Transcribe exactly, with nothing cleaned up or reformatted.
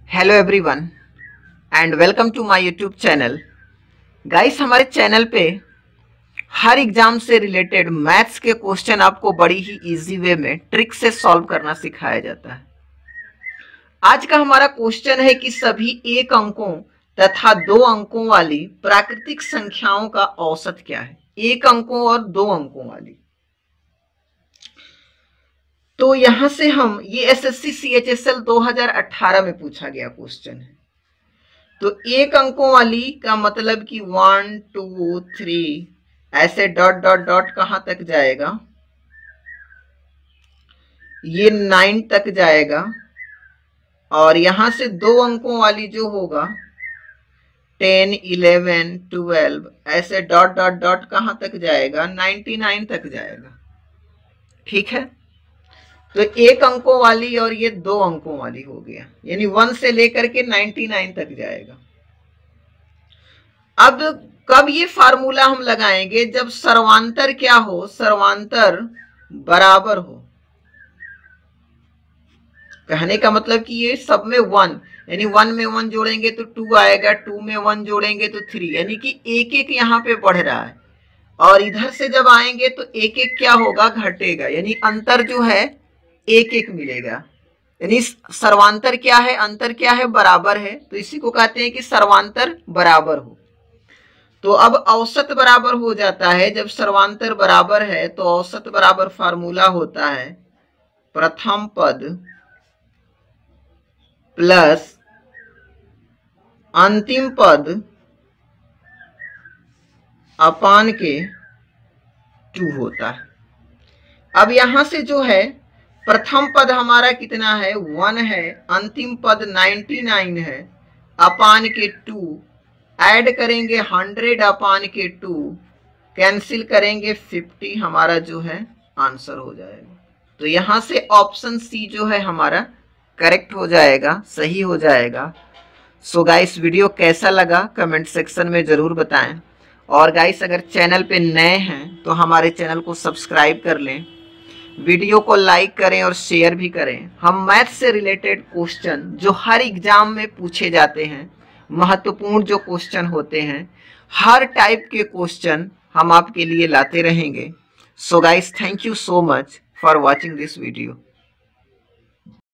Hello everyone and welcome to my YouTube channel. Guys, हमारे channel पे हर exam से रिलेटेड मैथ्स के क्वेश्चन आपको बड़ी ही इजी वे में ट्रिक से सॉल्व करना सिखाया जाता है। आज का हमारा क्वेश्चन है कि सभी एक अंकों तथा दो अंकों वाली प्राकृतिक संख्याओं का औसत क्या है। एक अंकों और दो अंकों वाली, तो यहां से हम ये एसएससी सीएचएसएल दो हज़ार अठारह में पूछा गया क्वेश्चन है। तो एक अंकों वाली का मतलब कि वन टू थ्री ऐसे डॉट डॉट डॉट कहां तक जाएगा, ये नाइन तक जाएगा। और यहां से दो अंकों वाली जो होगा टेन इलेवन ट्वेल्व ऐसे डॉट डॉट डॉट कहां तक जाएगा, नाइन्टी नाइन तक जाएगा। ठीक है, तो एक अंकों वाली और ये दो अंकों वाली हो गया, यानी वन से लेकर के नाइन्टी नाइन तक जाएगा। अब कब ये फार्मूला हम लगाएंगे, जब सर्वांतर क्या हो, सर्वांतर बराबर हो। कहने का मतलब कि ये सब में वन, यानी वन में वन जोड़ेंगे तो टू आएगा, टू में वन जोड़ेंगे तो थ्री, यानी कि एक एक यहाँ पे बढ़ रहा है। और इधर से जब आएंगे तो एक एक क्या होगा, घटेगा, यानी अंतर जो है एक एक मिलेगा। यानी सर्वांतर क्या है, अंतर क्या है, बराबर है। तो इसी को कहते हैं कि सर्वांतर बराबर हो। तो अब औसत बराबर हो जाता है, जब सर्वांतर बराबर है तो औसत बराबर फार्मूला होता है प्रथम पद प्लस अंतिम पद अपान के टू होता है। अब यहां से जो है प्रथम पद हमारा कितना है, वन है, अंतिम पद नाइन्टी नाइन है, अपान के टू, ऐड करेंगे हंड्रेड अपान के टू, कैंसिल करेंगे फिफ्टी, हमारा जो है आंसर हो जाएगा। तो यहां से ऑप्शन सी जो है हमारा करेक्ट हो जाएगा, सही हो जाएगा। सो गाइस, वीडियो कैसा लगा कमेंट सेक्शन में जरूर बताएं। और गाइस, अगर चैनल पे नए हैं तो हमारे चैनल को सब्सक्राइब कर लें, वीडियो को लाइक करें और शेयर भी करें। हम मैथ से रिलेटेड क्वेश्चन जो हर एग्जाम में पूछे जाते हैं, महत्वपूर्ण जो क्वेश्चन होते हैं, हर टाइप के क्वेश्चन हम आपके लिए लाते रहेंगे। So guys, thank you so much for watching this video.